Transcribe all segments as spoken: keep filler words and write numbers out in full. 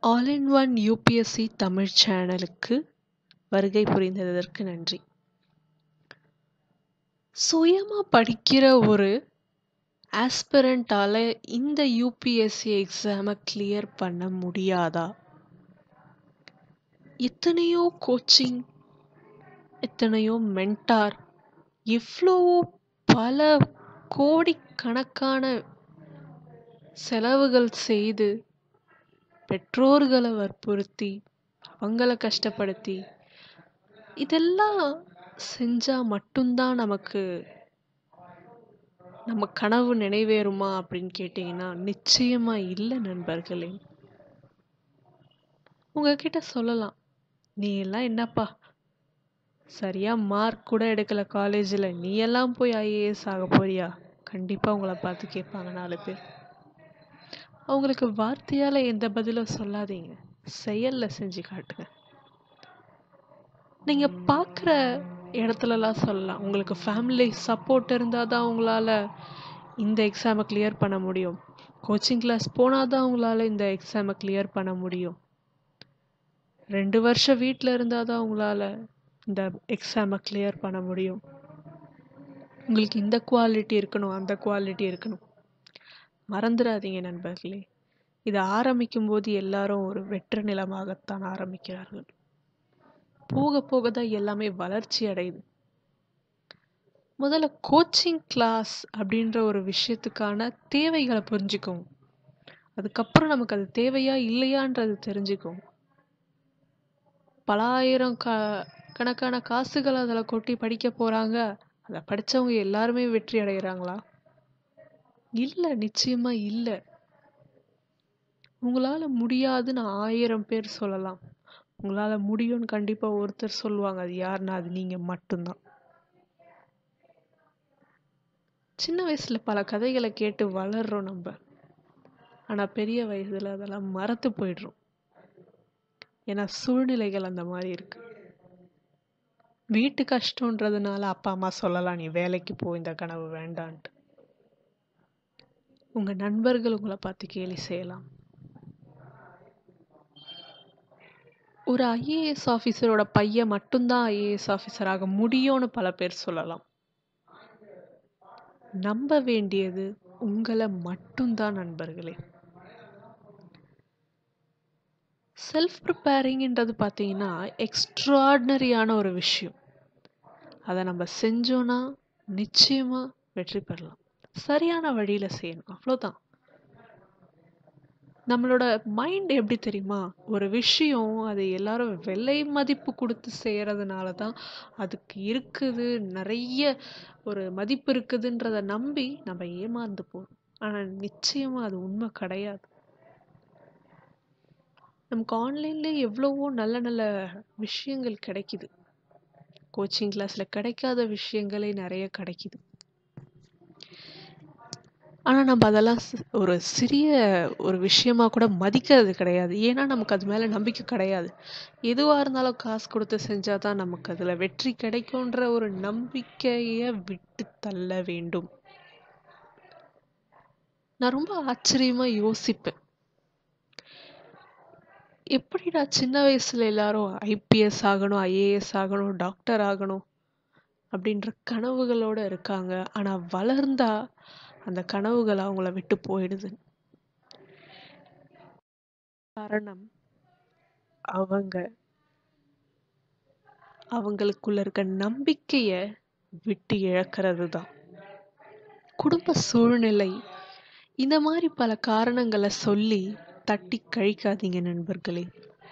All in one UPSC Tamil சேனலுக்கு வருகை புரிந்ததற்கு நன்றி. சுயமாக படிக்கிற ஒரு ஆஸ்பிரண்டால் இந்த யூபிஎஸ்சி எக்ஸாமை கிளியர் பண்ண முடியாதா? எத்தனையோ கோச்சிங், எத்தனையோ மென்டார், எவ்வளவோ பல கோடிக்கணக்கான செலவுகள் செய்து பெற்றோர்களை வற்புறுத்தி அவங்கள கஷ்டப்படுத்தி இதெல்லாம் செஞ்சால் மட்டும்தான் நமக்கு நம்ம கனவு நிறைவேறுமா அப்படின்னு கேட்டிங்கன்னா நிச்சயமாக இல்லை நண்பர்களே. உங்ககிட்ட சொல்லலாம், நீ எல்லாம் என்னப்பா சரியாக மார்க் கூட எடுக்கலை காலேஜில், நீ எல்லாம் போய் ஐஏஎஸ் ஆக போறியா? கண்டிப்பாக உங்களை பார்த்து கேட்பாங்க நாலு பேர். அவங்களுக்கு வார்த்தையால் எந்த பதிலும் சொல்லாதீங்க, செயலில் செஞ்சு காட்டுங்க. நீங்கள் பார்க்குற இடத்துலலாம் சொல்லலாம், உங்களுக்கு ஃபேமிலி சப்போர்ட் இருந்தால் தான் உங்களால் இந்த எக்ஸாமை கிளியர் பண்ண முடியும், கோச்சிங் கிளாஸ் போனால் தான் உங்களால் இந்த எக்ஸாமை கிளியர் பண்ண முடியும், ரெண்டு வருஷம் வீட்டில் இருந்தால் தான் உங்களால் இந்த எக்ஸாமை கிளியர் பண்ண முடியும், உங்களுக்கு இந்த குவாலிட்டி இருக்கணும் அந்த குவாலிட்டி இருக்கணும். மறந்துடாதீங்க நண்பர்களே, இதை ஆரம்பிக்கும் போது எல்லாரும் ஒரு வெற்று நிலமாகத்தான் ஆரம்பிக்கிறார்கள். போக போக தான் எல்லாமே வளர்ச்சி அடையுது. முதல்ல கோச்சிங் கிளாஸ் அப்படின்ற ஒரு விஷயத்துக்கான தேவைகளை புரிஞ்சுக்கும், அதுக்கப்புறம் நமக்கு அது தேவையா இல்லையான்றது தெரிஞ்சுக்கும். பல ஆயிரம் க கணக்கான காசுகளை அதில் கொட்டி படிக்க போகிறாங்க, அதை படித்தவங்க எல்லாருமே வெற்றி அடைகிறாங்களா? இல்லை, நிச்சயமாக இல்லை. உங்களால் முடியாதுன்னு ஆயிரம் பேர் சொல்லலாம், உங்களால் முடியும்னு கண்டிப்பாக ஒருத்தர் சொல்லுவாங்க. அது யாருன்னா அது நீங்கள் மட்டும்தான். சின்ன வயசில் பல கதைகளை கேட்டு வளர்றோம் நம்ம, ஆனால் பெரிய வயசில் அதெல்லாம் மறத்து போயிடுறோம். ஏன்னா சூழ்நிலைகள் அந்த மாதிரி இருக்கு. வீட்டு கஷ்டன்றதுனால அப்பா அம்மா சொல்லலாம், நீ வேலைக்கு போ, இந்த கனவு வேண்டான்ட்டு. உங்கள் நண்பர்கள் உங்களை பார்த்து கேலி செய்யலாம். ஒரு ஐஏஎஸ் ஆஃபீஸரோட பையன் மட்டும்தான் ஐஏஎஸ் ஆஃபீஸராக முடியும்னு பல பேர் சொல்லலாம். நம்ப வேண்டியது உங்களை மட்டும்தான் நண்பர்களே. செல்ஃப் ப்ரிப்பேரிங்ன்றது பார்த்தீங்கன்னா எக்ஸ்ட்ராடினரியான ஒரு விஷயம். அதை நம்ம செஞ்சோன்னா நிச்சயமாக வெற்றி பெறலாம். சரியான வழியில் செய்யணும், அவ்வளோதான். நம்மளோட மைண்ட் எப்படி தெரியுமா, ஒரு விஷயம் அது எல்லாரும் விலை மதிப்பு கொடுத்து செய்கிறதுனால தான் அதுக்கு இருக்குது, நிறைய ஒரு மதிப்பு இருக்குதுன்றதை நம்பி நம்ம ஏமாந்து போகிறோம். ஆனால் நிச்சயமாக அது உண்மை கிடையாது. நமக்கு ஆன்லைன்லேயே எவ்வளவோ நல்ல நல்ல விஷயங்கள் கிடைக்குது, கோச்சிங் கிளாஸில் கிடைக்காத விஷயங்களே நிறைய கிடைக்குது. ஆனால் நம்ம அதெல்லாம் ஒரு சிறிய ஒரு விஷயமா கூட மதிக்கிறது கிடையாது. ஏன்னா நமக்கு அது மேலே நம்பிக்கை கிடையாது. எதுவாக இருந்தாலும் காசு கொடுத்து செஞ்சால் தான் நமக்கு அதில் வெற்றி கிடைக்கும்ன்ற ஒரு நம்பிக்கையை விட்டு தள்ள வேண்டும். நான் ரொம்ப ஆச்சரியமாக யோசிப்பேன், எப்படிடா சின்ன வயசுல எல்லாரும் ஐபிஎஸ் ஆகணும், ஐஏஎஸ் ஆகணும், டாக்டர் ஆகணும் அப்படின்ற கனவுகளோடு இருக்காங்க, ஆனால் வளர்ந்தா அந்த கனவுகள் அவங்கள விட்டு போயிடுது. காரணம் அவங்க அவங்களுக்குள்ள இருக்க நம்பிக்கைய விட்டு இழக்கிறது தான். குடும்ப சூழ்நிலை, இந்த மாதிரி பல காரணங்களை சொல்லி தட்டி கழிக்காதீங்க நண்பர்களே.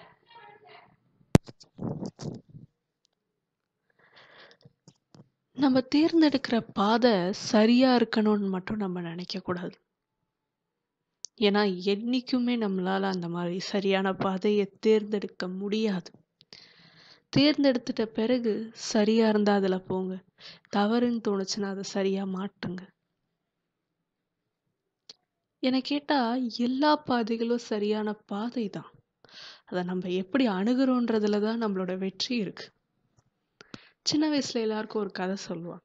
நம்ம தேர்ந்தெடுக்கிற பாதை சரியா இருக்கணும்னு மட்டும் நம்ம நினைக்க கூடாது. ஏன்னா என்னைக்குமே நம்மளால அந்த மாதிரி சரியான பாதையை தேர்ந்தெடுக்க முடியாது. தேர்ந்தெடுத்துட்ட பிறகு சரியா இருந்தா அதுல போங்க, தவறுன்னு தோணுச்சுன்னா அதை சரியா மாற்றுங்க. என்னை கேட்டா எல்லா பாதைகளும் சரியான பாதை தான், அதை நம்ம எப்படி அணுகிறோன்றதுல தான் நம்மளோட வெற்றி இருக்கு. சின்ன வயசுல எல்லாருக்கும் ஒரு கதை சொல்லுவாங்க,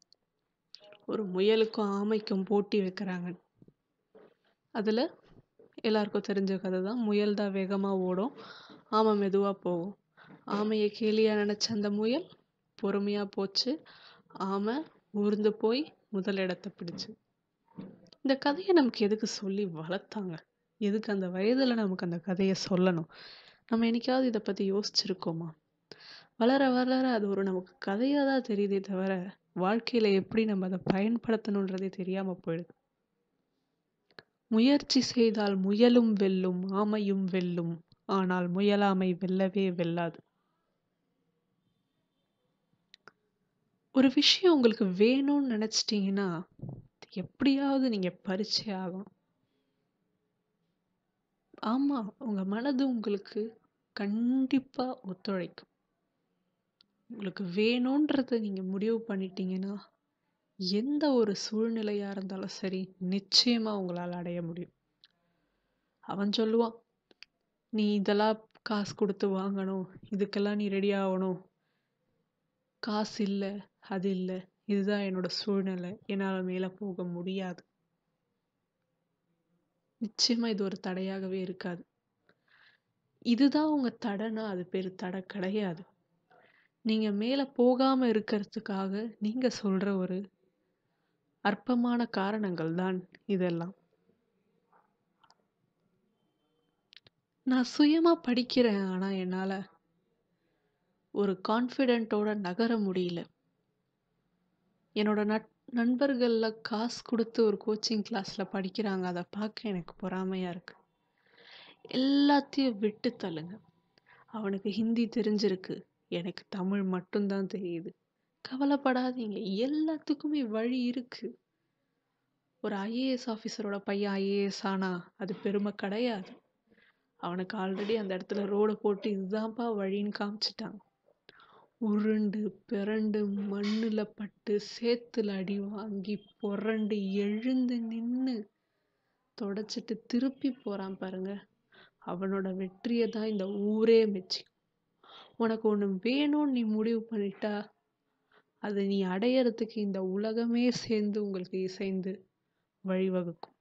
ஒரு முயலுக்கும் ஆமைக்கும் போட்டி வைக்கிறாங்க. அதுல எல்லாருக்கும் தெரிஞ்ச கதை தான். முயல் தான் வேகமாக ஓடும், ஆமை மெதுவாக போகும். ஆமையை கேலியா நினச்ச அந்த முயல் பொறுமையாக போச்சு. ஆமை ஊர்ந்து போய் முதல் இடத்தை பிடிச்சு. இந்த கதையை நமக்கு எதுக்கு சொல்லி வளர்த்தாங்க? எதுக்கு அந்த வயதில் நமக்கு அந்த கதையை சொல்லணும்? நம்ம என்னைக்காவது இதை பற்றி யோசிச்சிருக்கோமா? வளர வளர அது ஒரு நமக்கு கதையாக தான் தெரியுதே தவிர வாழ்க்கையில் எப்படி நம்ம அதை பயன்படுத்தணுன்றதே தெரியாமல் போயிடுது. முயற்சி செய்தால் முயலும் வெல்லும், ஆமையும் வெல்லும், ஆனால் முயலாமை வெல்லவே வெல்லாது. ஒரு விஷயம் உங்களுக்கு வேணும்னு நினைச்சிட்டீங்கன்னா எப்படியாவது நீங்க பறிச்சே ஆகணும். ஆமா, உங்க மனது உங்களுக்கு கண்டிப்பா ஒத்துழைக்கும். உங்களுக்கு வேணும்ன்றத நீங்க முடிவு பண்ணிட்டீங்கன்னா எந்த ஒரு சூழ்நிலையா இருந்தாலும் சரி, நிச்சயமா உங்களால அடைய முடியும். அவன் சொல்லுவான், நீ இதெல்லாம் காசு கொடுத்து வாங்கணும், இதுக்கெல்லாம் நீ ரெடி ஆகணும், காசு இல்லை, அது இல்லை, இதுதான் என்னோட சூழ்நிலை, என்னால் மேலே போக முடியாது. நிச்சயமா இது ஒரு தடையாகவே இருக்காது. இதுதான் உங்க தடைனா அது பேரு தடை கிடையாது. நீங்க மேல போகாம இருக்கிறதுக்காக நீங்க சொல்ற ஒரு அற்பமான காரணங்கள் தான் இதெல்லாம். நான் சுயமா படிக்கிறேன், ஆனா என்னால ஒரு கான்ஃபிடென்ட்டோட நகர முடியல. என்னோட நட் நண்பர்கள்ல காசு கொடுத்து ஒரு கோச்சிங் கிளாஸ்ல படிக்கிறாங்க, அதை பார்க்க எனக்கு பொறாமையா இருக்கு. எல்லாத்தையும் விட்டு தள்ளுங்க. அவனுக்கு ஹிந்தி தெரிஞ்சிருக்கு, எனக்கு தமிழ் மட்டும்தான் தெரியுது. கவலைப்படாதீங்க, எல்லாத்துக்குமே வழி இருக்கு. ஒரு ஐஏஎஸ் ஆஃபீஸரோட பையன் ஐஏஎஸ் ஆனா அது பெருமை கிடையாது. அவனுக்கு ஆல்ரெடி அந்த இடத்துல ரோட போட்டு இதுதான்ப்பா வழின்னு காமிச்சிட்டாங்க. உருண்டு பிறண்டு மண்ணுல பட்டு சேத்துல அடி வாங்கி புரண்டு எழுந்து நின்று தொடச்சிட்டு திருப்பி போறான் பாருங்க, அவனோட வெற்றியை தான் இந்த ஊரே மெச்சி. உனக்கு ஒண்ணு வேணும்னு நீ முடிவு பண்ணிட்டா அதை நீ அடையறதுக்கு இந்த உலகமே சேர்ந்து உங்களுக்கு இசைந்து வழிவகுக்கும்.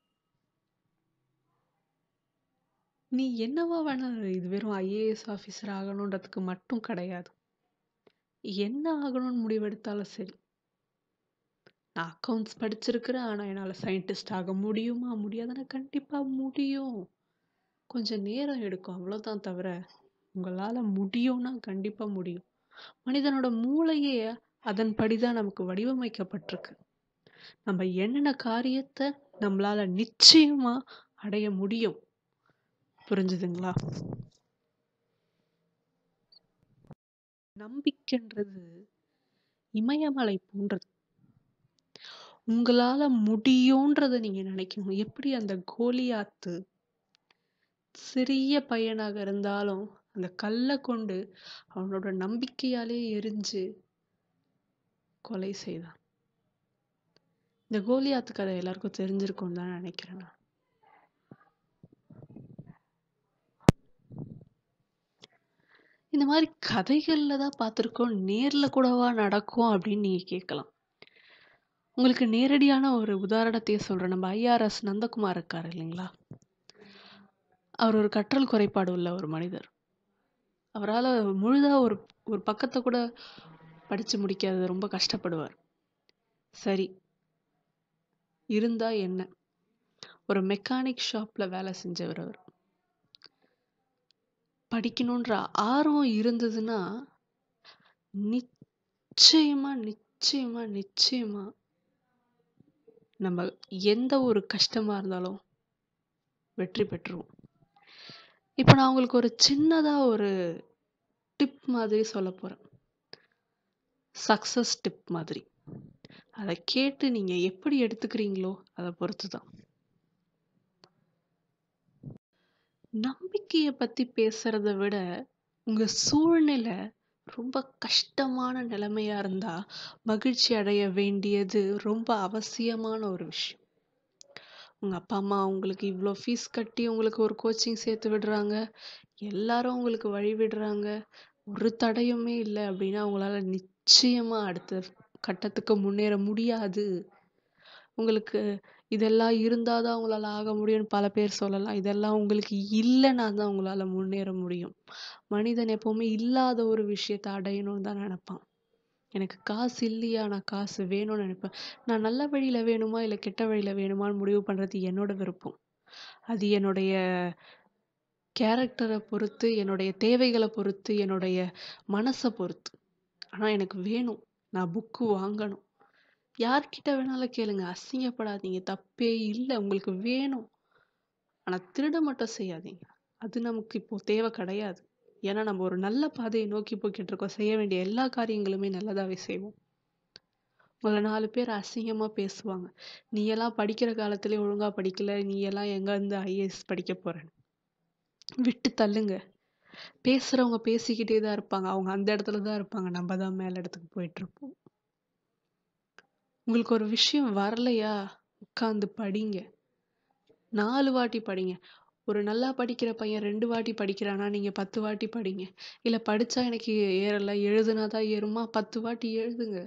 நீ என்னவா வேணா, இது வெறும் ஐஏஎஸ் ஆஃபீஸர் ஆகணுன்றதுக்கு மட்டும் கிடையாது. என்ன ஆகணும்னு முடிவெடுத்தாலும் சரி. நான் அக்கௌண்ட்ஸ் படிச்சிருக்கிறேன், ஆனால் என்னால் சயின்டிஸ்ட் ஆக முடியுமா முடியாதுன்னா கண்டிப்பாக முடியும். கொஞ்சம் நேரம் எடுக்கும், அவ்வளோதான். தவிர உங்களால் முடியும்னா கண்டிப்பாக முடியும். மனிதனோட மூளையே அதன்படி தான் நமக்கு வடிவமைக்கப்பட்டிருக்கு. நம்ம என்னென்ன காரியத்தை நம்மளால நிச்சயமா அடைய முடியும். புரிஞ்சுதுங்களா? நம்பிக்கைன்றது இமயமலை போன்றது. உங்களால முடியும்ன்றத நீங்க நினைக்கணும். எப்படி அந்த கோலியாத்து சிறிய பையனாக இருந்தாலும் அந்த கல்லை கொண்டு அவனோட நம்பிக்கையாலே எரிஞ்சு கொலை செய்தான். இந்த கோலியாத்து கதை எல்லாருக்கும் தெரிஞ்சிருக்கும் தான் நினைக்கிறேன். நான் இந்த மாதிரி கதைகள்ல தான் பார்த்துருக்கோம், நேர்ல கூடவா நடக்கும் அப்படின்னு நீங்க கேட்கலாம். உங்களுக்கு நேரடியான ஒரு உதாரணத்தையே சொல்றேன். நம்ம ஐஆர்எஸ் நந்தகுமார் இருக்காரு இல்லைங்களா? அவர் ஒரு கற்றல் குறைபாடு உள்ள ஒரு மனிதர். அவரால் முழுதா ஒரு ஒரு பக்கத்தை கூட படிச்சு முடிக்காது, ரொம்ப கஷ்டப்படுவார். சரி, இருந்தா என்ன, ஒரு மெக்கானிக் ஷாப்ல வேலை செஞ்சவர். அவர் படிக்கணுன்ற ஆர்வம் இருந்ததுன்னா நிச்சயமா நிச்சயமா நிச்சயமா நம்ம எந்த ஒரு கஷ்டமா இருந்தாலும் வெற்றி பெற்றுவோம். இப்போ நான் உங்களுக்கு ஒரு சின்னதா ஒரு டிப் மாதிரி சொல்ல போறேன், சக்சஸ் டிப் மாதிரி. அதை கேட்டு நீங்க எப்படி எடுத்துக்கிறீங்களோ அதை பொறுத்து தான். நம்பிக்கையை பத்தி பேசுறத விட உங்க சூழ்நிலை ரொம்ப கஷ்டமான நிலைமையா இருந்தா மகிழ்ச்சி அடைய வேண்டியது ரொம்ப அவசியமான ஒரு விஷயம். உங்க அப்பா அம்மா உங்களுக்கு இவ்வளோ ஃபீஸ் கட்டி உங்களுக்கு ஒரு கோச்சிங் சேர்த்து விடுறாங்க, எல்லாரும் உங்களுக்கு வழி விடுறாங்க, ஒரு தடையுமே இல்லை அப்படின்னா உங்களால நிச்சயமா அடுத்த கட்டத்துக்கு முன்னேற முடியாது. உங்களுக்கு இதெல்லாம் இருந்தால் தான் உங்களால் ஆக முடியும்னு பல பேர் சொல்லலாம். இதெல்லாம் உங்களுக்கு இல்லைன்னா தான் உங்களால் முன்னேற முடியும். மனிதன் எப்போவுமே இல்லாத ஒரு விஷயத்தை அடையணும்னு தான் நினைப்பான். எனக்கு காசு இல்லையா, நான் காசு வேணும்னு நினைப்பேன். நான் நல்ல வழியில் வேணுமா இல்லை கெட்ட வழியில் வேணுமான்னு முடிவு பண்ணுறது என்னோட விருப்பம். அது என்னுடைய கேரக்டரை பொறுத்து, என்னுடைய தேவைகளை பொறுத்து, என்னுடைய மனசை பொறுத்து. ஆனால் எனக்கு வேணும், நான் புக்கு வாங்கணும். யார்கிட்ட வேணாலும் கேளுங்க, அசிங்கப்படாதீங்க, தப்பே இல்லை. உங்களுக்கு வேணும், ஆனால் திருட மட்டும் செய்யாதீங்க. அது நமக்கு இப்போ தேவை கிடையாது. ஏன்னா நம்ம ஒரு நல்ல பாதையை நோக்கி போய்கிட்டு இருக்கோம். செய்ய வேண்டிய எல்லா காரியங்களுமே நல்லதாகவே செய்வோம். உங்களை நாலு பேர் அசிங்கமாக பேசுவாங்க. நீ எல்லாம் படிக்கிற காலத்திலே ஒழுங்காக படிக்கல, நீ எல்லாம் எங்கேருந்து ஐஏஎஸ் படிக்க போறேன்னு. விட்டு தள்ளுங்க. பேசுறவங்க பேசிக்கிட்டே தான் இருப்பாங்க. அவங்க அந்த இடத்துல தான் இருப்பாங்க. நம்ம தான் மேல் இடத்துக்கு போயிட்டு இருப்போம். உங்களுக்கு ஒரு விஷயம் வரலையா, உட்காந்து படிங்க. நாலு வாட்டி படிங்க. ஒரு நல்லா படிக்கிற பையன் ரெண்டு வாட்டி படிக்கிறானா, நீங்க பத்து வாட்டி படிங்க. இல்ல படிச்சா எனக்கு ஏறல, எழுதுனாதான் ஏறுமா, பத்து வாட்டி எழுதுங்க.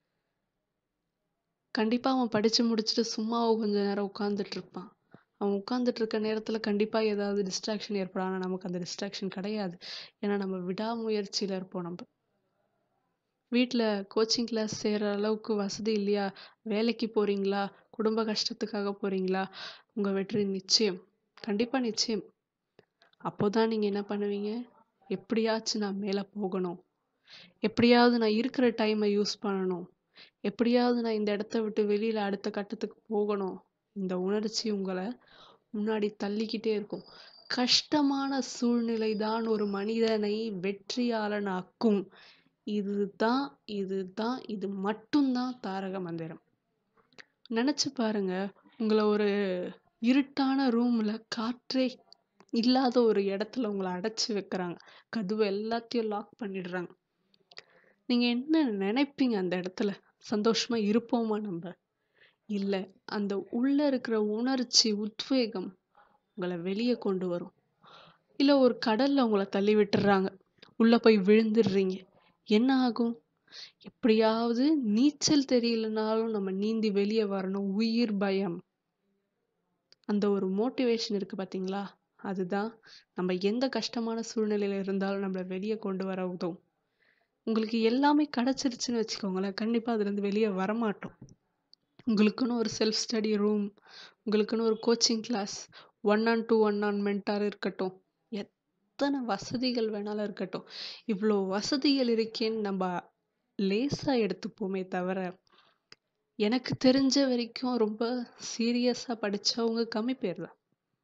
கண்டிப்பா அவன் படிச்சு முடிச்சுட்டு சும்மா கொஞ்ச நேரம் உட்கார்ந்துட்டு இருப்பான். அவன் உட்கார்ந்துட்டு இருக்க நேரத்துல கண்டிப்பா ஏதாவது டிஸ்ட்ராக்ஷன் ஏற்படும். ஆனா நமக்கு அந்த டிஸ்ட்ராக்ஷன் கிடையாது. ஏன்னா நம்ம விடாமுயற்சியில இருப்போம். நம்ம வீட்டில் கோச்சிங் கிளாஸ் சேர்கிற அளவுக்கு வசதி இல்லையா, வேலைக்கு போகிறீங்களா, குடும்ப கஷ்டத்துக்காக போகிறீங்களா, உங்கள் வெற்றி நிச்சயம், கண்டிப்பாக நிச்சயம். அப்போ தான் நீங்கள் என்ன பண்ணுவீங்க, எப்படியாச்சும் நான் மேலே போகணும், எப்படியாவது நான் இருக்கிற டைமை யூஸ் பண்ணணும், எப்படியாவது நான் இந்த இடத்த விட்டு வெளியில் அடுத்த கட்டத்துக்கு போகணும். இந்த உணர்ச்சி உங்களை முன்னாடி தள்ளிக்கிட்டே இருக்கும். கஷ்டமான சூழ்நிலை தான் ஒரு மனிதனை வெற்றியாளனாக்கும். இதுதான் இதுதான் இது மட்டும்தான் தாரக மந்திரம். நினைச்சு பாருங்க, உங்களை ஒரு இருட்டான ரூம்ல காற்றே இல்லாத ஒரு இடத்துல உங்களை அடைச்சு வைக்கிறாங்க. கதவு எல்லாத்தையும் லாக் பண்ணிடுறாங்க. நீங்க என்ன நினைப்பீங்க? அந்த இடத்துல சந்தோஷமா இருப்போமா நம்ம? இல்லை, அந்த உள்ள இருக்கிற உணர்ச்சி, உத்வேகம் உங்களை வெளியே கொண்டு வரும். இல்லை, ஒரு கடல்ல உங்களை தள்ளி விட்டுறாங்க, உள்ள போய் விழுந்துடுறீங்க. என்ன ஆகும்? எப்படியாவது நீச்சல் தெரியலனாலும் நம்ம நீந்தி வெளியே வரணும். உயிர் பயம், அந்த ஒரு மோட்டிவேஷன் இருக்கு பார்த்தீங்களா, அதுதான் நம்ம எந்த கஷ்டமான சூழ்நிலையில இருந்தாலும் நம்மளை வெளியே கொண்டு வர உதவும். உங்களுக்கு எல்லாமே கிடைச்சிருச்சுன்னு வச்சுக்கோங்களேன், கண்டிப்பா அதுல இருந்து வெளியே வரமாட்டோம். உங்களுக்குன்னு ஒரு செல்ஃப் ஸ்டடி ரூம், உங்களுக்குன்னு ஒரு coaching class, one on two one on mentor இருக்கட்டும், எத்தனை வசதிகள் வேணாலும் இருக்கட்டும், இவ்வளோ வசதிகள் இருக்கேன்னு நம்ம லேசா எடுத்துப்போமே தவிர, எனக்கு தெரிஞ்ச வரைக்கும் ரொம்ப சீரியஸா படிச்சவங்க கம்மி பேர் தான்.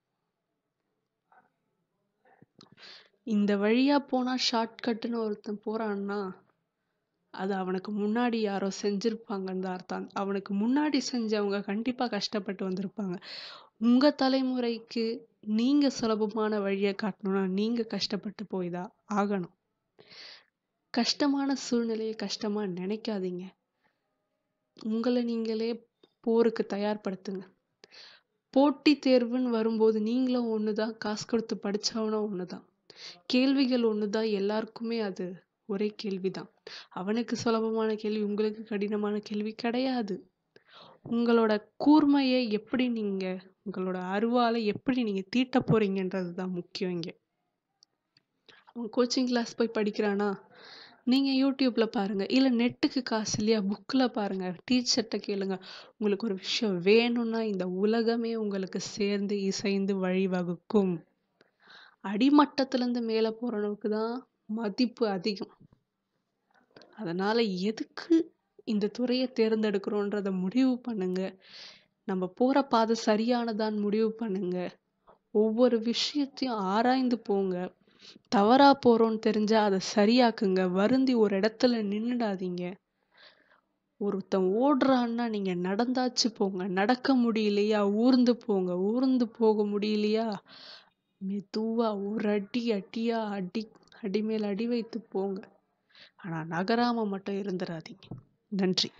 இந்த வழியா போனா ஷார்ட்கட்னு ஒருத்தன் போறான்னா, அது அவனுக்கு முன்னாடி யாரோ செஞ்சிருப்பாங்கன்னு தான் அர்த்தம். அவனுக்கு முன்னாடி செஞ்சவங்க கண்டிப்பா கஷ்டப்பட்டு வந்திருப்பாங்க. உங்க தலைமுறைக்கு நீங்க சுலபமான வழியை காட்டணும்னா நீங்க கஷ்டப்பட்டு போய் தான் ஆகணும். கஷ்டமான சூழ்நிலையை கஷ்டமா நினைக்காதீங்க. உங்களை நீங்களே போருக்கு தயார்படுத்துங்க. போட்டி தேர்வுன்னு வரும்போது நீங்களும் ஒண்ணுதான், காசு கொடுத்து படிச்சவனும் ஒண்ணுதான், கேள்விகள் ஒண்ணுதான். எல்லாருக்குமே அது ஒரே கேள்விதான். அவனுக்கு சுலபமான கேள்வி, உங்களுக்கு கடினமான கேள்வி கிடையாது. உங்களோட கூர்மையை எப்படி நீங்க, உங்களோட அருவாலை எப்படி நீங்க தீட்ட போறீங்கன்றது தான் முக்கியம். இங்க அவன் கோச்சிங் கிளாஸ் போய் படிக்கிறானா, நீங்க யூடியூப்ல பாருங்க, இல்ல நெட்டுக்கு காசு இல்லையா, புக்ல பாருங்க, டீச்சர்கிட்ட கேளுங்க. உங்களுக்கு ஒரு விஷயம் வேணும்னா இந்த உலகமே உங்களுக்கு சேர்ந்து இசைந்து வழிவகுக்கும். அடிமட்டத்துல இருந்து மேல போறவனுக்கு தான் மதிப்பு அதிகம். அதனால எதுக்கு இந்த துறையை தேர்ந்தெடுக்கிறோன்றத முடிவு பண்ணுங்க. நம்ம போற பாதை சரியானதான் முடிவு பண்ணுங்க. ஒவ்வொரு விஷயத்தையும் ஆராய்ந்து போங்க. தவறா போறோம்னு தெரிஞ்சா அதை சரியாக்குங்க. வருந்தி ஒரு இடத்துல நின்னுடாதீங்க. ஒருத்தன் ஓடுறான்னா நீங்க நடந்தாச்சு போங்க. நடக்க முடியலையா ஊர்ந்து போங்க. ஊர்ந்து போக முடியலையா மெதுவா ஒரு அடி அடியா அடி அடி மேல் அடி வைத்து போங்க. ஆனா நகராம மட்டும் இருந்துடாதீங்க. நன்றி.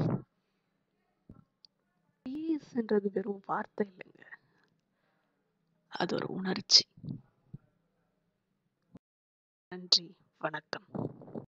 பீஸ்ன்றது வெறும் வார்த்தை இல்லைங்க, அது ஒரு உணர்ச்சி. நன்றி, வணக்கம்.